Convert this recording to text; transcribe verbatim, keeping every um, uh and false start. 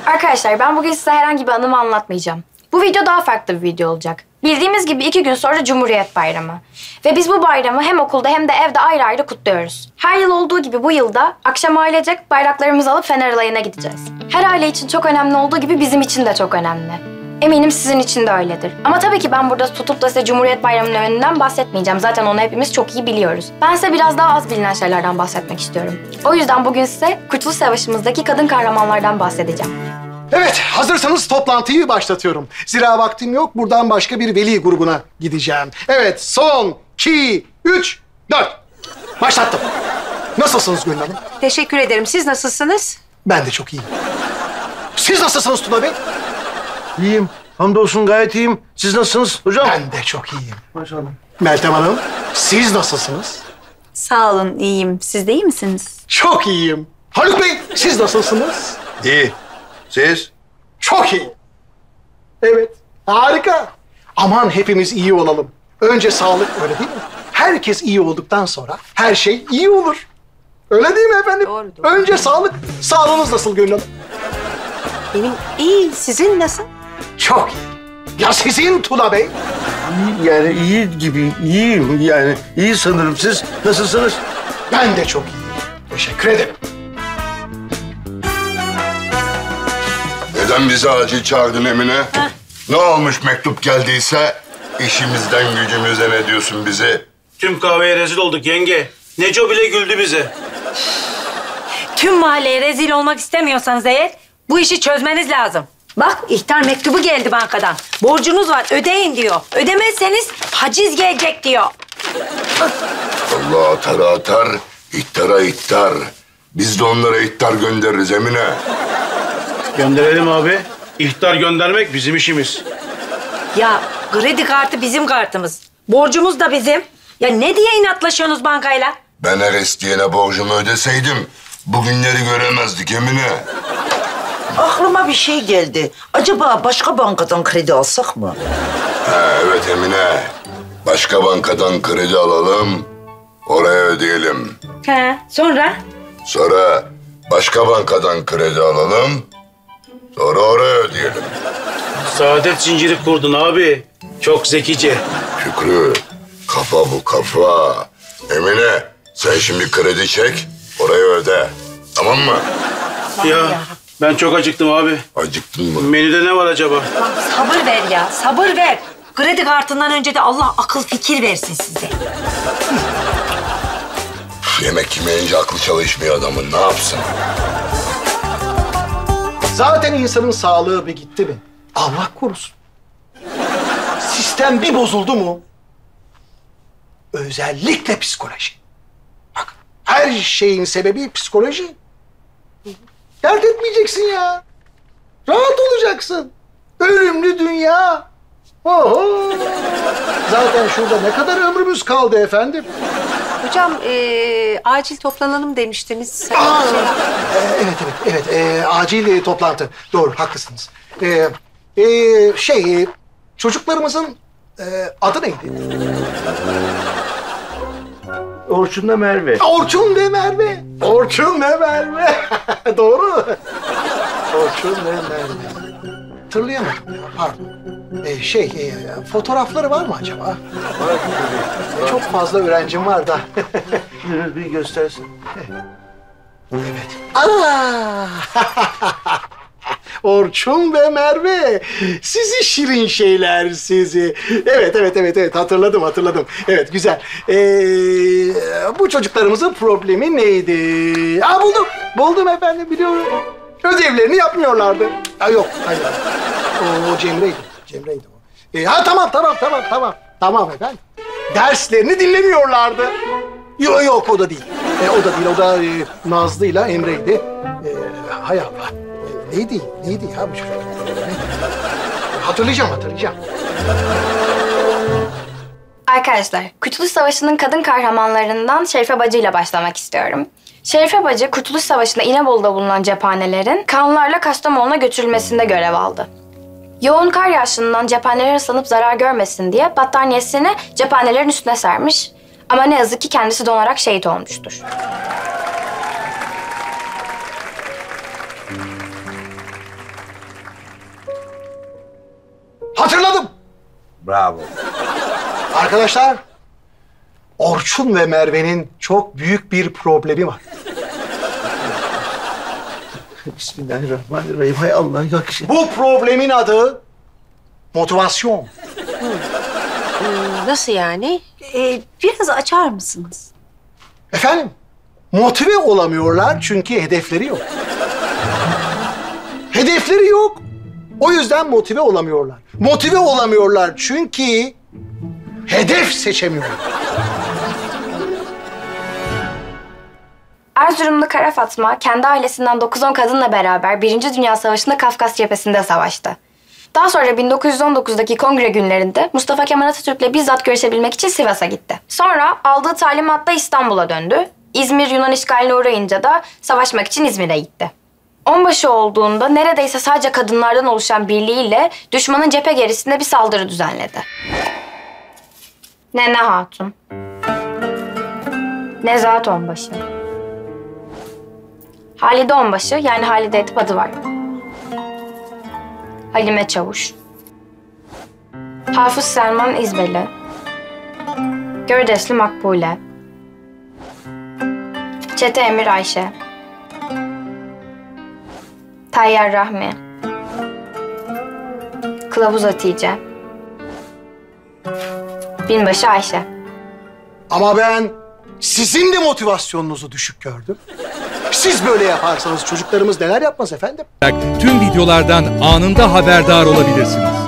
Arkadaşlar ben bugün size herhangi bir anımı anlatmayacağım. Bu video daha farklı bir video olacak. Bildiğimiz gibi iki gün sonra Cumhuriyet Bayramı. Ve biz bu bayramı hem okulda hem de evde ayrı ayrı kutluyoruz. Her yıl olduğu gibi bu yılda akşam ailecek bayraklarımızı alıp Fener Alayı'na gideceğiz. Her aile için çok önemli olduğu gibi bizim için de çok önemli. Eminim sizin için de öyledir. Ama tabii ki ben burada tutup da size Cumhuriyet Bayramı'nın önünden bahsetmeyeceğim. Zaten onu hepimiz çok iyi biliyoruz. Ben size biraz daha az bilinen şeylerden bahsetmek istiyorum. O yüzden bugün size Kurtuluş Savaşı'mızdaki kadın kahramanlardan bahsedeceğim. Evet, hazırsanız toplantıyı başlatıyorum. Zira vaktim yok, buradan başka bir veli grubuna gideceğim. Evet, son, iki, üç, dört. Başlattım. Nasılsınız Gönül Hanım? Teşekkür ederim. Siz nasılsınız? Ben de çok iyiyim. Siz nasılsınız Tuna Bey? İyiyim. Hamdolsun gayet iyiyim. Siz nasılsınız hocam? Ben de çok iyiyim. Maşallah. Meltem Hanım, siz nasılsınız? Sağ olun, iyiyim. Siz de iyi misiniz? Çok iyiyim. Haluk Bey, siz nasılsınız? İyi. Siz? Çok iyi. Evet, harika. Aman hepimiz iyi olalım. Önce sağlık, öyle değil mi? Herkes iyi olduktan sonra her şey iyi olur. Öyle değil mi efendim? Doğru, doğru. Önce sağlık. Sağlığınız nasıl Gönül Hanım? Benim iyi. Sizin nasıl? Çok iyi. Ya sizin Tuna Bey? İyi, yani iyi gibi. İyiyim yani. İyi sanırım. Siz nasılsınız? Ben de çok iyiyim. Teşekkür ederim. Neden bizi acil çağırdın Emine? Heh. Ne olmuş mektup geldiyse işimizden gücümüze ne diyorsun bize? Tüm kahveye rezil olduk yenge. Neco bile güldü bize. Tüm mahalleye rezil olmak istemiyorsanız eğer bu işi çözmeniz lazım. Bak ihtar mektubu geldi bankadan. Borcunuz var ödeyin diyor. Ödemezseniz haciz gelecek diyor. Allah atar atar, ihtara ihtar. Biz de onlara ihtar göndeririz Emine. Gönderelim abi. İhtar göndermek bizim işimiz. Ya kredi kartı bizim kartımız. Borcumuz da bizim. Ya ne diye inatlaşıyorsunuz bankayla? Ben her isteyene borcumu ödeseydim bugünleri göremezdik Emine. Aklıma bir şey geldi. Acaba başka bankadan kredi alsak mı? Ha, evet Emine. Başka bankadan kredi alalım, oraya ödeyelim. He, sonra? Sonra başka bankadan kredi alalım, sonra oraya ödeyelim. Saadet zinciri kurdun abi. Çok zekice. Şükrü, kafa bu kafa. Emine, sen şimdi kredi çek, oraya öde. Tamam mı? Ya ben çok acıktım abi. Acıktın mı? Menüde ne var acaba? Bak, sabır ver ya, sabır ver. Kredi kartından önce de Allah akıl fikir versin size. Yemek yemeyince aklı çalışmıyor adamın, ne yapsın? Zaten insanın sağlığı bir gitti mi? Allah korusun. Sistem bir bozuldu mu? Özellikle psikoloji. Bak, her şeyin sebebi psikoloji. Dert etmeyeceksin ya. Rahat olacaksın. Ölümlü dünya. Oho. Zaten şurada ne kadar ömrümüz kaldı efendim? Hocam, ee, acil toplanalım demiştiniz. Aa, e, evet, evet, evet. E, acil e, toplantı. Doğru, haklısınız. E, e, şey, e, çocuklarımızın e, adı neydi? Orçun'la Merve. Orçun ve Merve. Orçun ve Merve. Doğru. Orçun ve Merve. Hatırlayamadım ya, pardon. Ee, şey, e, fotoğrafları var mı acaba? E, çok fazla öğrencim var da. Bir göstersin. Evet. Aa! Orçun ve Merve. Sizi şirin şeyler sizi. Evet, evet, evet, evet. Hatırladım, hatırladım. Evet, güzel. Ee, bu çocuklarımızın problemi neydi? Aa, buldum. Buldum efendim, biliyorum. Ödevlerini yapmıyorlardı. Ha, yok, hayır. O, o Cemre'ydi. Cemre'ydi o. Ee, ha, tamam, tamam, tamam, tamam. Tamam efendim. Derslerini dinlemiyorlardı. Yok, yok, o da değil. E, o da değil, o da e, Nazlı'yla Emre'ydi. E, hay Allah. E, neydi, neydi ya bu çocuk? E, hatırlayacağım, hatırlayacağım. Arkadaşlar, Kurtuluş Savaşı'nın kadın kahramanlarından Şerife Bacı ile başlamak istiyorum. Şerife Bacı, Kurtuluş Savaşı'nda İnebolu'da bulunan cephanelerin kanlarla Kastamonu'na götürülmesinde görev aldı. Yoğun kar yağışından cephaneler ıslanıp zarar görmesin diye battaniyesini cephanelerin üstüne sermiş. Ama ne yazık ki kendisi donarak şehit olmuştur. Bravo. Arkadaşlar, Orçun ve Merve'nin çok büyük bir problemi var. Bismillahirrahmanirrahim. Hay Allah. Yok. Bu problemin adı motivasyon. Nasıl yani? Ee, biraz açar mısınız? Efendim, motive olamıyorlar çünkü hedefleri yok. Hedefleri yok. O yüzden motive olamıyorlar. Motive olamıyorlar çünkü hedef seçemiyorlar. Erzurumlu Kara Fatma kendi ailesinden dokuz on kadınla beraber Birinci Dünya Savaşı'nda Kafkas cephesinde savaştı. Daha sonra bin dokuz yüz on dokuzdaki kongre günlerinde Mustafa Kemal Atatürk'le bizzat görüşebilmek için Sivas'a gitti. Sonra aldığı talimatla İstanbul'a döndü. İzmir Yunan işgaline uğrayınca da savaşmak için İzmir'e gitti. Onbaşı olduğunda neredeyse sadece kadınlardan oluşan birliğiyle düşmanın cephe gerisinde bir saldırı düzenledi. Nene Hatun, Nezahat Onbaşı, Halide Onbaşı yani Halide Edip adı var, Halime Çavuş, Hafız Selman İzbeli, Gördesli Makbule, Çete Emir Ayşe, Tayyar Rahmi, Kılavuz Hatice, Binbaşı Ayşe. Ama ben sizin de motivasyonunuzu düşük gördüm. Siz böyle yaparsanız çocuklarımız neler yapmaz efendim? Tüm videolardan anında haberdar olabilirsiniz.